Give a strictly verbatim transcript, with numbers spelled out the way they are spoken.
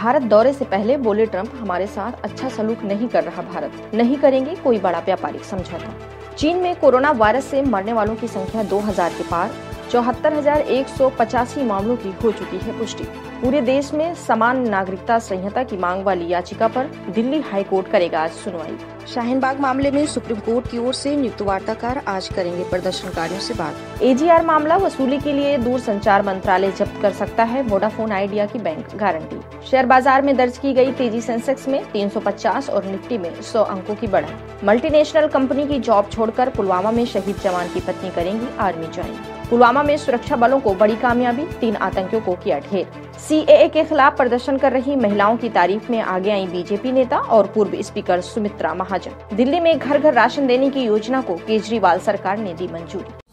भारत दौरे से पहले बोले ट्रंप, हमारे साथ अच्छा सलूक नहीं कर रहा भारत, नहीं करेंगे कोई बड़ा व्यापारिक समझौता। चीन में कोरोना वायरस से मरने वालों की संख्या दो हज़ार के पार, चौहत्तर हजार एक सौ पचासी मामलों की हो चुकी है पुष्टि। पूरे देश में समान नागरिकता संहिता की मांग वाली याचिका पर दिल्ली हाई कोर्ट करेगा आज सुनवाई। शाहीन बाग मामले में सुप्रीम कोर्ट की ओर से नियुक्त वार्ताकार आज करेंगे प्रदर्शनकारियों से बात। एजीआर मामला वसूली के लिए दूर संचार मंत्रालय जब्त कर सकता है वोडाफोन आइडिया की बैंक गारंटी। शेयर बाजार में दर्ज की गई तेजी, सेंसेक्स में तीन सौ पचास और निफ्टी में सौ अंकों की बढ़त। मल्टीनेशनल कंपनी की जॉब छोड़कर पुलवामा में शहीद जवान की पत्नी करेंगी आर्मी ज्वाइन। पुलवामा में सुरक्षा बलों को बड़ी कामयाबी, तीन आतंकियों को किया ढेर। सीएए के खिलाफ प्रदर्शन कर रही महिलाओं की तारीफ में आगे आई बीजेपी नेता और पूर्व स्पीकर सुमित्रा महाजन। दिल्ली में घर घर राशन देने की योजना को केजरीवाल सरकार ने दी मंजूरी।